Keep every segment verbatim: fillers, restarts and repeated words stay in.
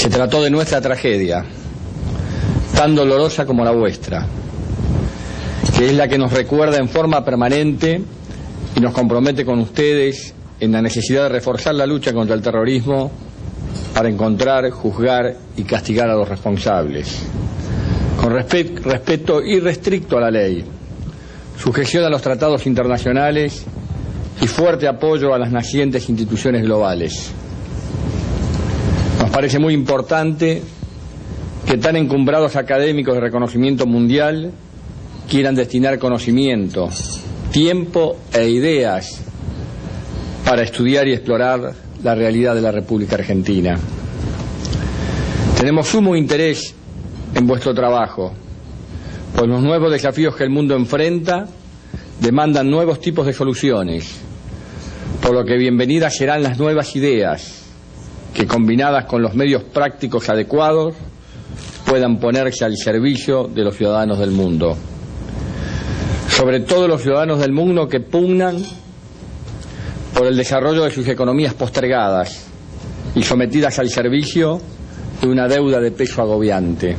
Se trató de nuestra tragedia, tan dolorosa como la vuestra, que es la que nos recuerda en forma permanente y nos compromete con ustedes en la necesidad de reforzar la lucha contra el terrorismo para encontrar, juzgar y castigar a los responsables, con respe- respeto irrestricto a la ley, sujeción a los tratados internacionales y fuerte apoyo a las nacientes instituciones globales. Nos parece muy importante que tan encumbrados académicos de reconocimiento mundial quieran destinar conocimiento, tiempo e ideas para estudiar y explorar la realidad de la República Argentina. Tenemos sumo interés en vuestro trabajo, pues los nuevos desafíos que el mundo enfrenta demandan nuevos tipos de soluciones, por lo que bienvenidas serán las nuevas ideas que, combinadas con los medios prácticos adecuados, puedan ponerse al servicio de los ciudadanos del mundo. Sobre todo los ciudadanos del mundo que pugnan por el desarrollo de sus economías postergadas y sometidas al servicio de una deuda de peso agobiante.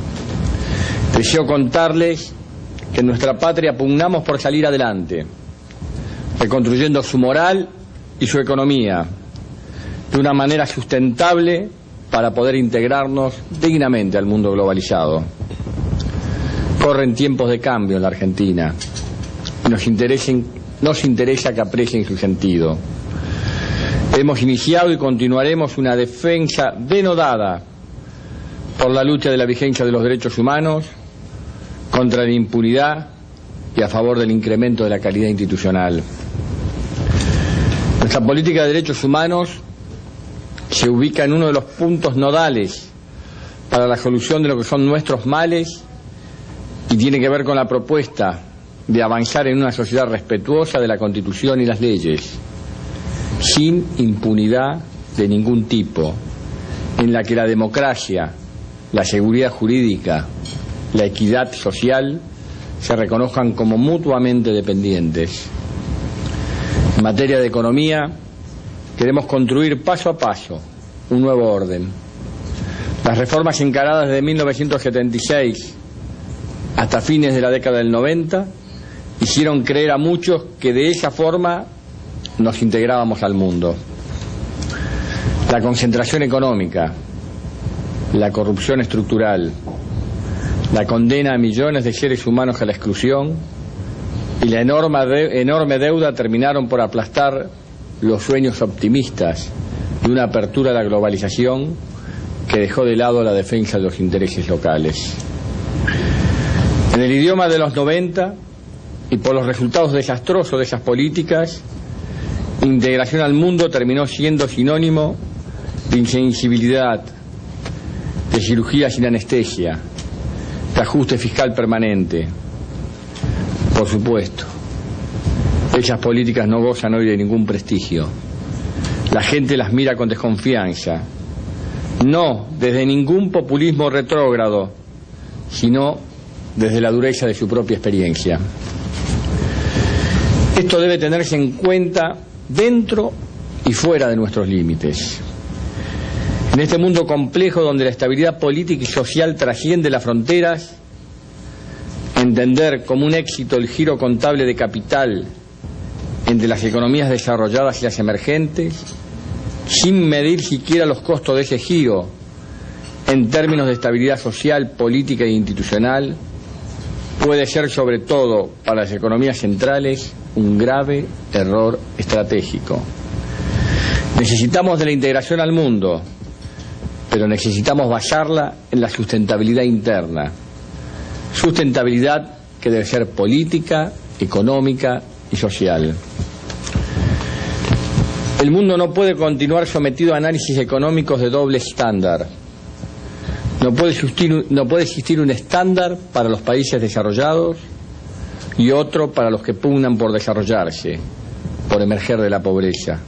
Deseo contarles que en nuestra patria pugnamos por salir adelante, reconstruyendo su moral y su economía de una manera sustentable para poder integrarnos dignamente al mundo globalizado. Corren tiempos de cambio en la Argentina y nos, interesen, nos interesa que aprecien su sentido. Hemos iniciado y continuaremos una defensa denodada por la lucha de la vigencia de los derechos humanos, contra la impunidad y a favor del incremento de la calidad institucional. Nuestra política de derechos humanos se ubica en uno de los puntos nodales para la solución de lo que son nuestros males y tiene que ver con la propuesta de avanzar en una sociedad respetuosa de la Constitución y las leyes, sin impunidad de ningún tipo, en la que la democracia, la seguridad jurídica, la equidad social se reconozcan como mutuamente dependientes. En materia de economía, queremos construir paso a paso un nuevo orden. Las reformas encaradas desde mil novecientos setenta y seis hasta fines de la década del noventa hicieron creer a muchos que de esa forma nos integrábamos al mundo. La concentración económica, la corrupción estructural, la condena a millones de seres humanos a la exclusión y la enorme, de, enorme deuda terminaron por aplastar los sueños optimistas de una apertura a la globalización que dejó de lado la defensa de los intereses locales. En el idioma de los noventa, y por los resultados desastrosos de esas políticas, integración al mundo terminó siendo sinónimo de insensibilidad, de cirugía sin anestesia, de ajuste fiscal permanente. Por supuesto, esas políticas no gozan hoy de ningún prestigio. La gente las mira con desconfianza, no desde ningún populismo retrógrado, sino desde la dureza de su propia experiencia. Esto debe tenerse en cuenta dentro y fuera de nuestros límites. En este mundo complejo donde la estabilidad política y social trasciende las fronteras, entender como un éxito el giro contable de capital entre las economías desarrolladas y las emergentes, sin medir siquiera los costos de ese giro en términos de estabilidad social, política e institucional, puede ser sobre todo para las economías centrales un grave error estratégico. Necesitamos de la integración al mundo, pero necesitamos basarla en la sustentabilidad interna, sustentabilidad que debe ser política, económica y social. El mundo no puede continuar sometido a análisis económicos de doble estándar. No puede existir, no puede existir un estándar para los países desarrollados y otro para los que pugnan por desarrollarse, por emerger de la pobreza.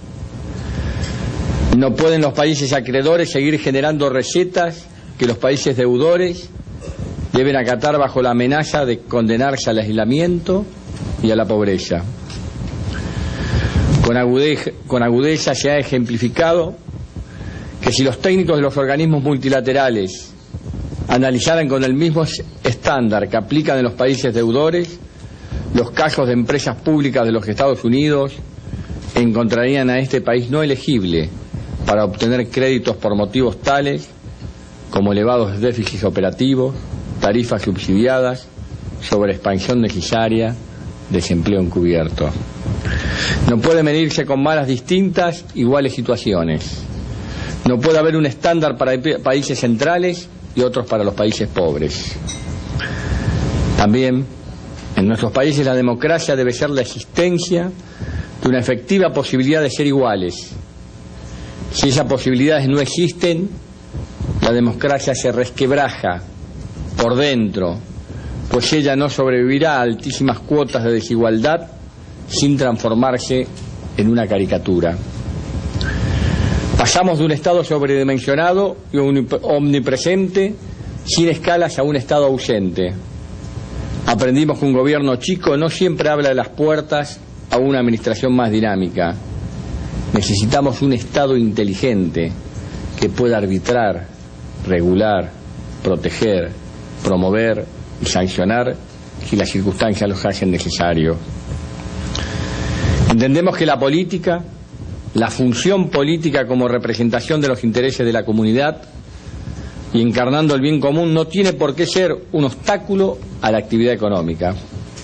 No pueden los países acreedores seguir generando recetas que los países deudores deben acatar bajo la amenaza de condenarse al aislamiento y a la pobreza. Con agudeza, con agudeza se ha ejemplificado que que si los técnicos de los organismos multilaterales analizaran con el mismo estándar que aplican en los países deudores los casos de empresas públicas de los Estados Unidos, encontrarían a este país no elegible para obtener créditos por motivos tales como elevados déficits operativos, tarifas subsidiadas, sobreexpansión necesaria, desempleo encubierto. No puede medirse con malas distintas iguales situaciones. No puede haber un estándar para países centrales y otros para los países pobres. También, en nuestros países la democracia debe ser la existencia de una efectiva posibilidad de ser iguales. Si esas posibilidades no existen, la democracia se resquebraja por dentro, pues ella no sobrevivirá a altísimas cuotas de desigualdad sin transformarse en una caricatura. Pasamos de un Estado sobredimensionado y omnipresente sin escalas a un Estado ausente. Aprendimos que un gobierno chico no siempre habla de las puertas a una administración más dinámica. Necesitamos un Estado inteligente que pueda arbitrar, regular, proteger, promover y sancionar si las circunstancias los hacen necesarios. Entendemos que la política, la función política como representación de los intereses de la comunidad y encarnando el bien común, no tiene por qué ser un obstáculo a la actividad económica.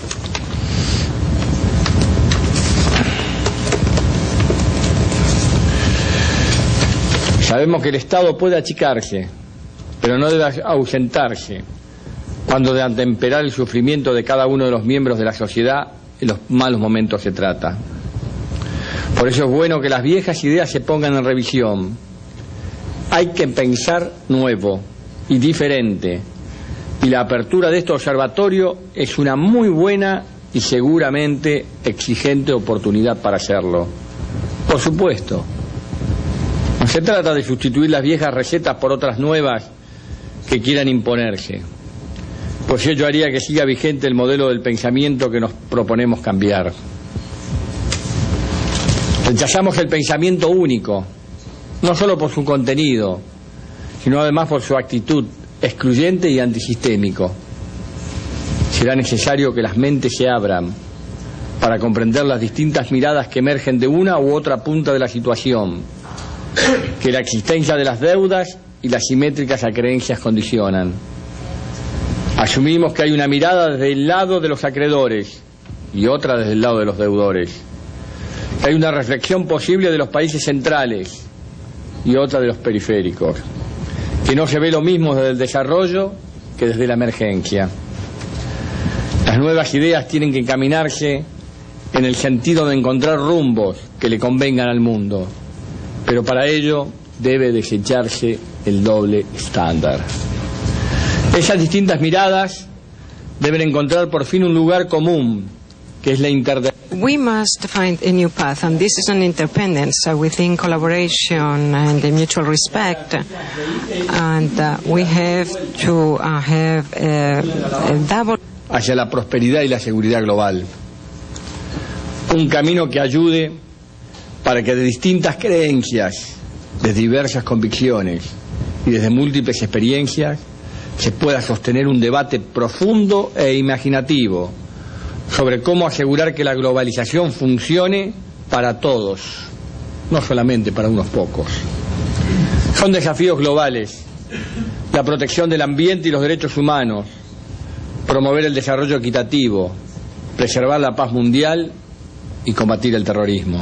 Sabemos que el Estado puede achicarse, pero no debe ausentarse cuando de atemperar el sufrimiento de cada uno de los miembros de la sociedad en los malos momentos se trata. Por eso es bueno que las viejas ideas se pongan en revisión. Hay que pensar nuevo y diferente, y la apertura de este observatorio es una muy buena y seguramente exigente oportunidad para hacerlo. Por supuesto, no se trata de sustituir las viejas recetas por otras nuevas que quieran imponerse, pues ello haría que siga vigente el modelo del pensamiento que nos proponemos cambiar. Rechazamos el pensamiento único, no solo por su contenido, sino además por su actitud excluyente y antisistémico. Será necesario que las mentes se abran para comprender las distintas miradas que emergen de una u otra punta de la situación, que la existencia de las deudas y las simétricas acreencias condicionan. Asumimos que hay una mirada desde el lado de los acreedores y otra desde el lado de los deudores. Hay una reflexión posible de los países centrales y otra de los periféricos, que no se ve lo mismo desde el desarrollo que desde la emergencia. Las nuevas ideas tienen que encaminarse en el sentido de encontrar rumbos que le convengan al mundo, pero para ello debe desecharse el doble estándar. Esas distintas miradas deben encontrar por fin un lugar común, que es la interdependencia. We must find a new path, and this is an interdependence uh, within collaboration and uh, mutual respect, and uh, we have to uh, have a, a double hacia la prosperidad y la seguridad global. Un camino que ayude para que de distintas creencias, de diversas convicciones y desde múltiples experiencias se pueda sostener un debate profundo e imaginativo sobre cómo asegurar que la globalización funcione para todos, no solamente para unos pocos. Son desafíos globales: la protección del ambiente y los derechos humanos, promover el desarrollo equitativo, preservar la paz mundial y combatir el terrorismo.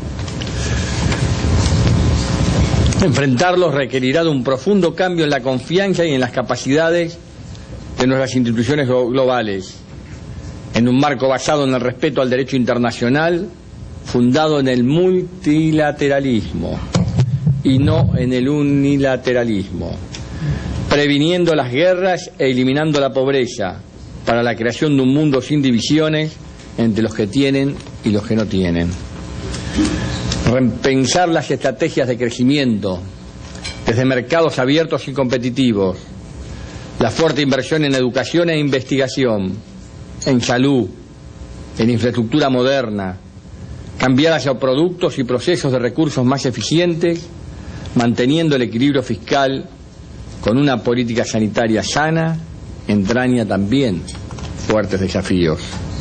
Enfrentarlos requerirá de un profundo cambio en la confianza y en las capacidades de nuestras instituciones globales, en un marco basado en el respeto al derecho internacional, fundado en el multilateralismo y no en el unilateralismo, previniendo las guerras e eliminando la pobreza para la creación de un mundo sin divisiones entre los que tienen y los que no tienen. Repensar las estrategias de crecimiento desde mercados abiertos y competitivos, la fuerte inversión en educación e investigación, en salud, en infraestructura moderna, cambiar hacia productos y procesos de recursos más eficientes, manteniendo el equilibrio fiscal con una política sanitaria sana, entraña también fuertes desafíos.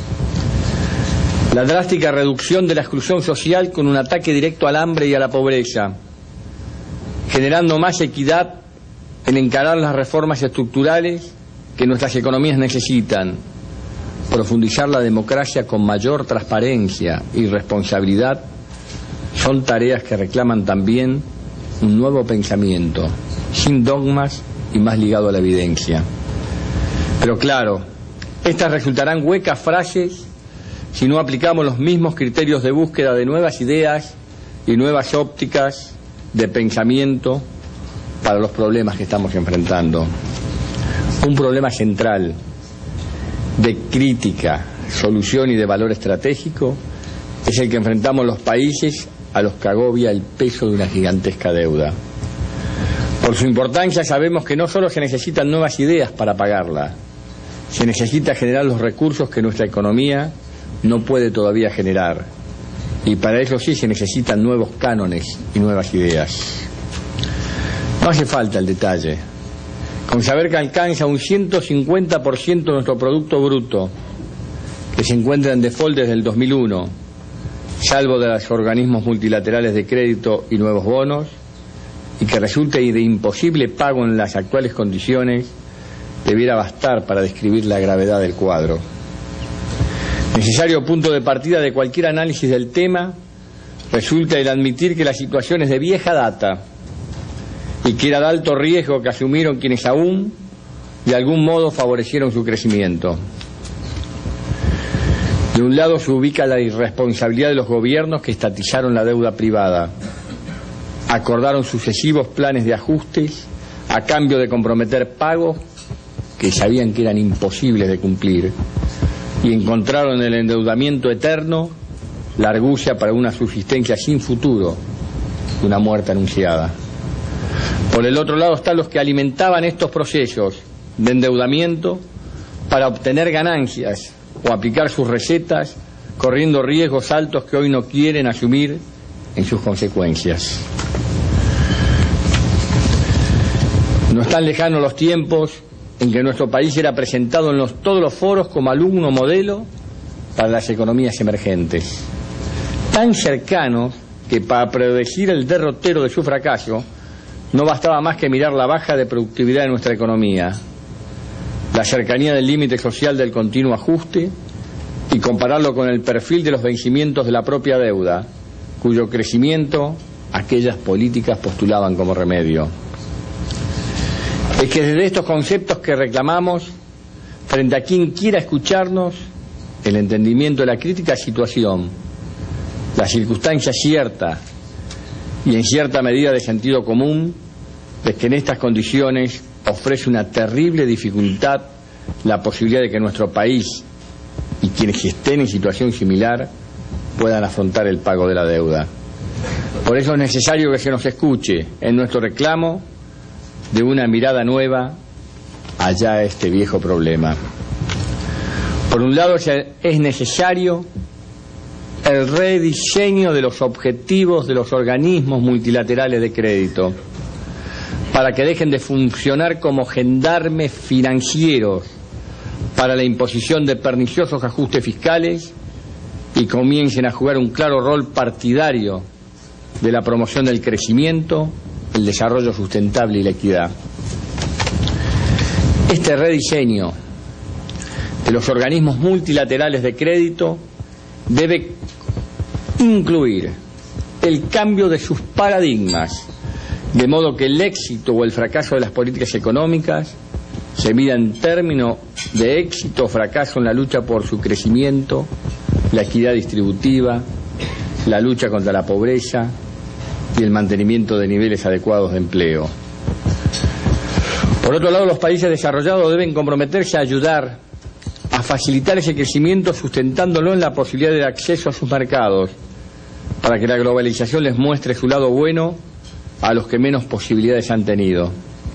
La drástica reducción de la exclusión social con un ataque directo al hambre y a la pobreza, generando más equidad en encarar las reformas estructurales que nuestras economías necesitan, profundizar la democracia con mayor transparencia y responsabilidad, son tareas que reclaman también un nuevo pensamiento, sin dogmas y más ligado a la evidencia. Pero claro, estas resultarán huecas frases si no aplicamos los mismos criterios de búsqueda de nuevas ideas y nuevas ópticas de pensamiento para los problemas que estamos enfrentando. Un problema central de crítica, solución y de valor estratégico es el que enfrentamos los países a los que agobia el peso de una gigantesca deuda. Por su importancia sabemos que no solo se necesitan nuevas ideas para pagarla, se necesita generar los recursos que nuestra economía no puede todavía generar, y para eso sí se necesitan nuevos cánones y nuevas ideas. No hace falta el detalle. Con saber que alcanza un ciento cincuenta por ciento de nuestro Producto Bruto, que se encuentra en default desde el dos mil uno, salvo de los organismos multilaterales de crédito y nuevos bonos, y que resulte de imposible pago en las actuales condiciones, debiera bastar para describir la gravedad del cuadro. Necesario punto de partida de cualquier análisis del tema resulta el admitir que la situación es de vieja data y que era de alto riesgo que asumieron quienes aún de algún modo favorecieron su crecimiento. De un lado se ubica la irresponsabilidad de los gobiernos que estatizaron la deuda privada, acordaron sucesivos planes de ajustes a cambio de comprometer pagos que sabían que eran imposibles de cumplir, y encontraron en el endeudamiento eterno la argucia para una subsistencia sin futuro, una muerte anunciada. Por el otro lado están los que alimentaban estos procesos de endeudamiento para obtener ganancias o aplicar sus recetas, corriendo riesgos altos que hoy no quieren asumir en sus consecuencias. No están lejanos los tiempos en que nuestro país era presentado en los, todos los foros como alumno modelo para las economías emergentes, tan cercanos que para predecir el derrotero de su fracaso no bastaba más que mirar la baja de productividad de nuestra economía, la cercanía del límite social del continuo ajuste y compararlo con el perfil de los vencimientos de la propia deuda, cuyo crecimiento aquellas políticas postulaban como remedio. Es que desde estos conceptos que reclamamos, frente a quien quiera escucharnos, el entendimiento de la crítica situación, la circunstancia cierta y en cierta medida de sentido común, es que en estas condiciones ofrece una terrible dificultad la posibilidad de que nuestro país y quienes estén en situación similar puedan afrontar el pago de la deuda. Por eso es necesario que se nos escuche en nuestro reclamo de una mirada nueva allá a este viejo problema. Por un lado es necesario el rediseño de los objetivos de los organismos multilaterales de crédito para que dejen de funcionar como gendarmes financieros para la imposición de perniciosos ajustes fiscales y comiencen a jugar un claro rol partidario de la promoción del crecimiento, el desarrollo sustentable y la equidad. Este rediseño de los organismos multilaterales de crédito debe incluir el cambio de sus paradigmas, de modo que el éxito o el fracaso de las políticas económicas se mida en términos de éxito o fracaso en la lucha por su crecimiento, la equidad distributiva, la lucha contra la pobreza y el mantenimiento de niveles adecuados de empleo. Por otro lado, los países desarrollados deben comprometerse a ayudar a facilitar ese crecimiento sustentándolo en la posibilidad de acceso a sus mercados, para que la globalización les muestre su lado bueno a los que menos posibilidades han tenido.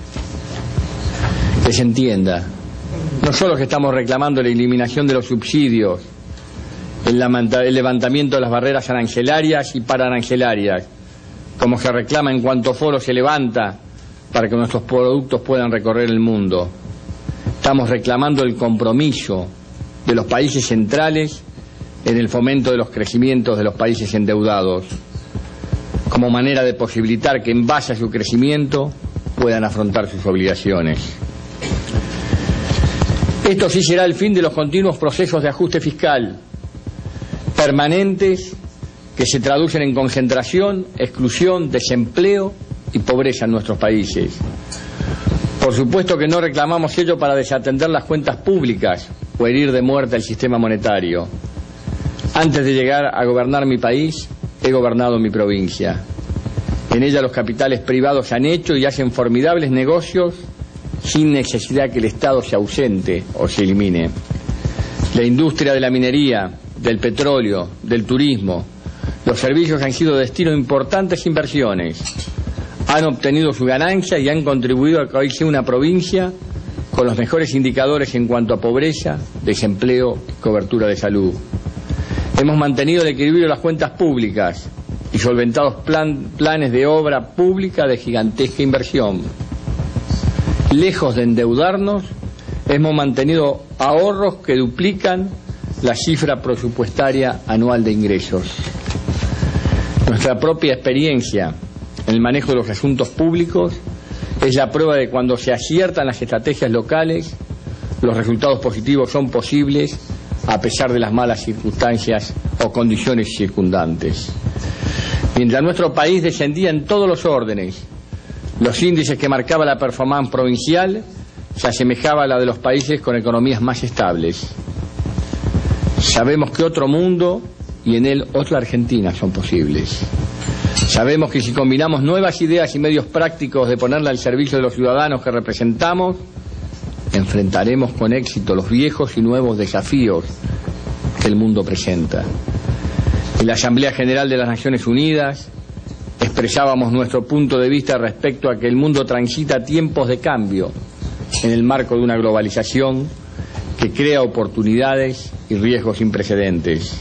Que se entienda, no solo que estamos reclamando la eliminación de los subsidios, el levantamiento de las barreras arancelarias y pararancelarias, como se reclama en cuanto foro se levanta para que nuestros productos puedan recorrer el mundo. Estamos reclamando el compromiso de los países centrales en el fomento de los crecimientos de los países endeudados, como manera de posibilitar que en base a su crecimiento puedan afrontar sus obligaciones. Esto sí será el fin de los continuos procesos de ajuste fiscal permanentes que se traducen en concentración, exclusión, desempleo y pobreza en nuestros países. Por supuesto que no reclamamos ello para desatender las cuentas públicas o herir de muerte el sistema monetario. Antes de llegar a gobernar mi país, he gobernado mi provincia. En ella los capitales privados han hecho y hacen formidables negocios sin necesidad que el Estado se ausente o se elimine. La industria de la minería, del petróleo, del turismo, los servicios han sido destino de importantes inversiones. Han obtenido su ganancia y han contribuido a que hoy sea una provincia con los mejores indicadores en cuanto a pobreza, desempleo y cobertura de salud. Hemos mantenido el equilibrio de las cuentas públicas y solventados plan, planes de obra pública de gigantesca inversión. Lejos de endeudarnos, hemos mantenido ahorros que duplican la cifra presupuestaria anual de ingresos. Nuestra propia experiencia en el manejo de los asuntos públicos es la prueba de que cuando se aciertan las estrategias locales, los resultados positivos son posibles a pesar de las malas circunstancias o condiciones circundantes. Mientras nuestro país descendía en todos los órdenes, los índices que marcaba la performance provincial se asemejaba a la de los países con economías más estables. Sabemos que otro mundo y en él otra Argentina son posibles. Sabemos que si combinamos nuevas ideas y medios prácticos de ponerla al servicio de los ciudadanos que representamos, enfrentaremos con éxito los viejos y nuevos desafíos que el mundo presenta. En la Asamblea General de las Naciones Unidas expresábamos nuestro punto de vista respecto a que el mundo transita tiempos de cambio en el marco de una globalización que crea oportunidades y riesgos sin precedentes.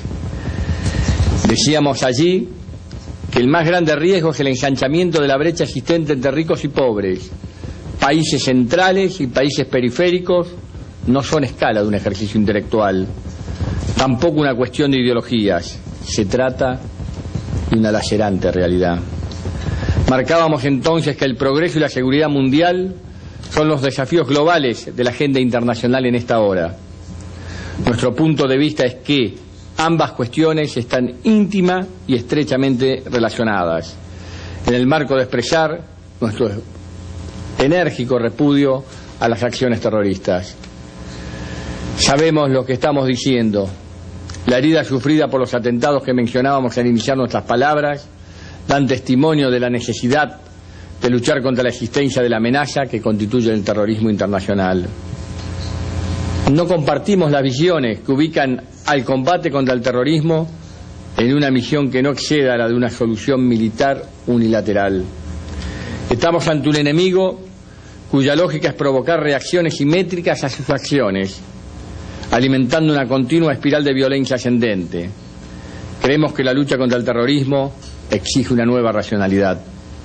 Decíamos allí que el más grande riesgo es el ensanchamiento de la brecha existente entre ricos y pobres. Países centrales y países periféricos no son escala de un ejercicio intelectual, tampoco una cuestión de ideologías. Se trata de una lacerante realidad. Marcábamos entonces que el progreso y la seguridad mundial son los desafíos globales de la agenda internacional en esta hora. Nuestro punto de vista es que ambas cuestiones están íntima y estrechamente relacionadas, en el marco de expresar nuestro enérgico repudio a las acciones terroristas. Sabemos lo que estamos diciendo. La herida sufrida por los atentados que mencionábamos al iniciar nuestras palabras dan testimonio de la necesidad de luchar contra la existencia de la amenaza que constituye el terrorismo internacional. No compartimos las visiones que ubican al combate contra el terrorismo en una misión que no exceda a la de una solución militar unilateral. Estamos ante un enemigo cuya lógica es provocar reacciones simétricas a sus acciones, alimentando una continua espiral de violencia ascendente. Creemos que la lucha contra el terrorismo exige una nueva racionalidad.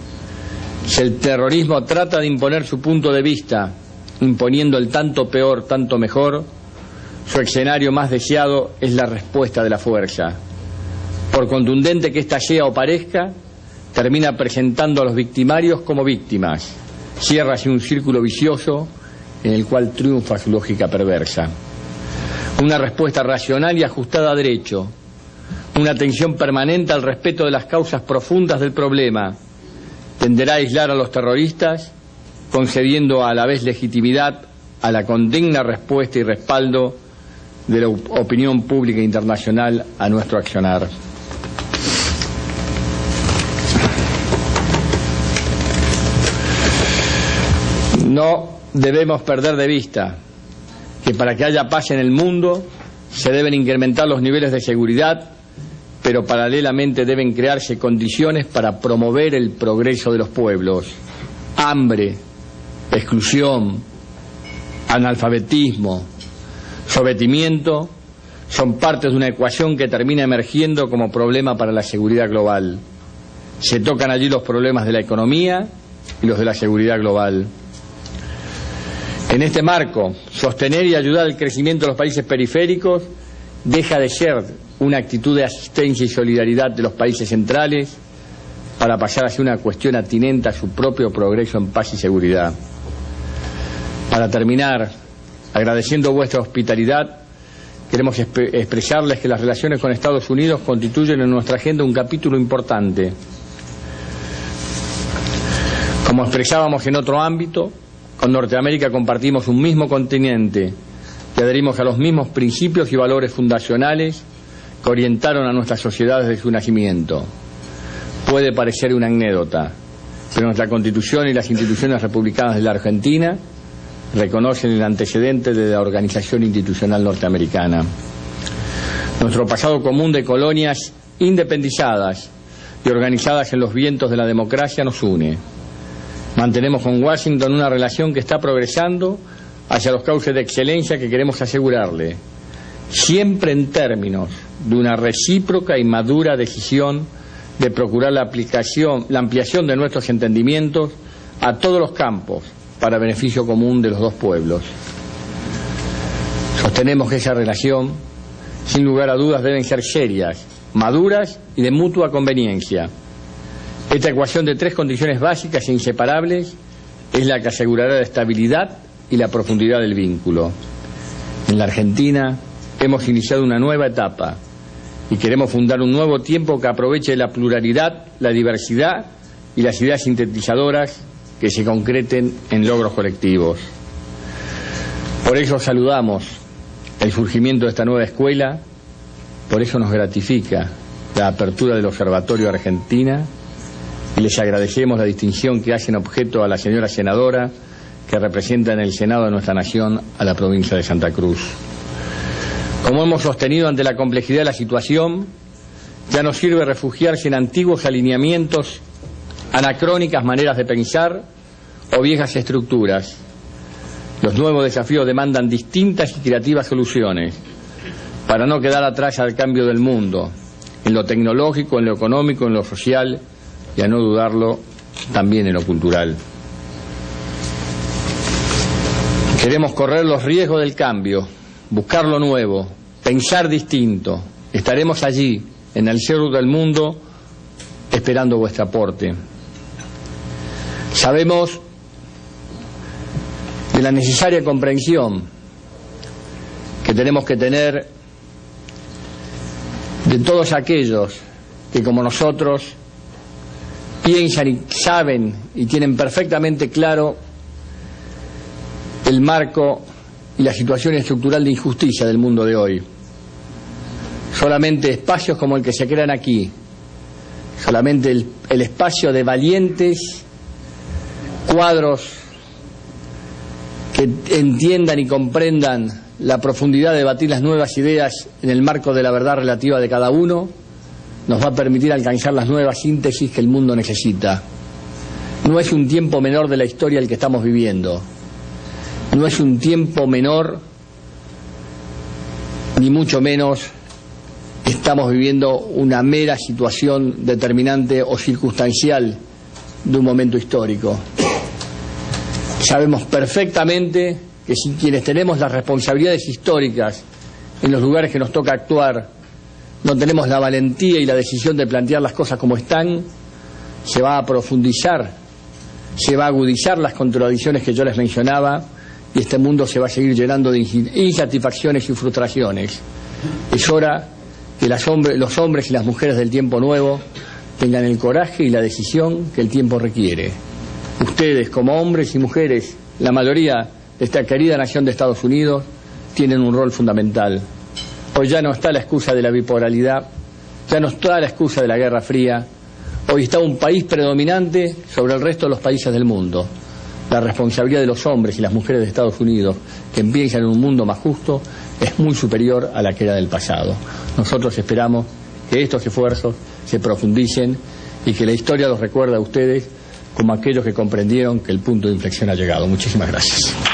Si el terrorismo trata de imponer su punto de vista, imponiendo el tanto peor, tanto mejor, su escenario más deseado es la respuesta de la fuerza. Por contundente que ésta sea o parezca, termina presentando a los victimarios como víctimas. Cierra así un círculo vicioso en el cual triunfa su lógica perversa. Una respuesta racional y ajustada a derecho, una atención permanente al respeto de las causas profundas del problema, tenderá a aislar a los terroristas, concediendo a la vez legitimidad a la condigna respuesta y respaldo de la opinión pública internacional a nuestro accionar. No debemos perder de vista que para que haya paz en el mundo se deben incrementar los niveles de seguridad, pero paralelamente deben crearse condiciones para promover el progreso de los pueblos. Hambre, exclusión, analfabetismo, sometimiento son partes de una ecuación que termina emergiendo como problema para la seguridad global. Se tocan allí los problemas de la economía y los de la seguridad global. En este marco, sostener y ayudar al crecimiento de los países periféricos deja de ser una actitud de asistencia y solidaridad de los países centrales para pasar a ser una cuestión atinente a su propio progreso en paz y seguridad. Para terminar, agradeciendo vuestra hospitalidad, queremos exp- expresarles que las relaciones con Estados Unidos constituyen en nuestra agenda un capítulo importante. Como expresábamos en otro ámbito, con Norteamérica compartimos un mismo continente y adherimos a los mismos principios y valores fundacionales que orientaron a nuestras sociedades desde su nacimiento. Puede parecer una anécdota, pero nuestra Constitución y las instituciones republicanas de la Argentina reconocen el antecedente de la organización institucional norteamericana. Nuestro pasado común de colonias independizadas y organizadas en los vientos de la democracia nos une. Mantenemos con Washington una relación que está progresando hacia los cauces de excelencia que queremos asegurarle, siempre en términos de una recíproca y madura decisión de procurar la aplicación, la ampliación de nuestros entendimientos a todos los campos para beneficio común de los dos pueblos. Sostenemos que esa relación, sin lugar a dudas, deben ser serias, maduras y de mutua conveniencia. Esta ecuación de tres condiciones básicas e inseparables es la que asegurará la estabilidad y la profundidad del vínculo. En la Argentina hemos iniciado una nueva etapa y queremos fundar un nuevo tiempo que aproveche la pluralidad, la diversidad y las ideas sintetizadoras que se concreten en logros colectivos. Por eso saludamos el surgimiento de esta nueva escuela, por eso nos gratifica la apertura del Observatorio Argentina y les agradecemos la distinción que hacen objeto a la señora senadora que representa en el Senado de nuestra nación a la provincia de Santa Cruz. Como hemos sostenido ante la complejidad de la situación, ya no sirve refugiarse en antiguos alineamientos, anacrónicas maneras de pensar o viejas estructuras. Los nuevos desafíos demandan distintas y creativas soluciones para no quedar atrás al cambio del mundo, en lo tecnológico, en lo económico, en lo social y, a no dudarlo, también en lo cultural. Queremos correr los riesgos del cambio, buscar lo nuevo, pensar distinto. Estaremos allí, en el centro del mundo, esperando vuestro aporte. Sabemos de la necesaria comprensión que tenemos que tener de todos aquellos que, como nosotros, piensan y saben y tienen perfectamente claro el marco y la situación estructural de injusticia del mundo de hoy. Solamente espacios como el que se crean aquí, solamente el, el espacio de valientes cuadros que entiendan y comprendan la profundidad de debatir las nuevas ideas en el marco de la verdad relativa de cada uno, nos va a permitir alcanzar las nuevas síntesis que el mundo necesita. No es un tiempo menor de la historia el que estamos viviendo. No es un tiempo menor, ni mucho menos estamos viviendo una mera situación determinante o circunstancial de un momento histórico. Sabemos perfectamente que si quienes tenemos las responsabilidades históricas en los lugares que nos toca actuar no tenemos la valentía y la decisión de plantear las cosas como están, se va a profundizar, se va a agudizar las contradicciones que yo les mencionaba y este mundo se va a seguir llenando de insatisfacciones y frustraciones. Es hora que las hombre, los hombres y las mujeres del tiempo nuevo tengan el coraje y la decisión que el tiempo requiere. Ustedes, como hombres y mujeres, la mayoría de esta querida nación de Estados Unidos, tienen un rol fundamental. Hoy ya no está la excusa de la bipolaridad, ya no está la excusa de la Guerra Fría. Hoy está un país predominante sobre el resto de los países del mundo. La responsabilidad de los hombres y las mujeres de Estados Unidos que empiezan en un mundo más justo es muy superior a la que era del pasado. Nosotros esperamos que estos esfuerzos se profundicen y que la historia los recuerde a ustedes como aquellos que comprendieron que el punto de inflexión ha llegado. Muchísimas gracias.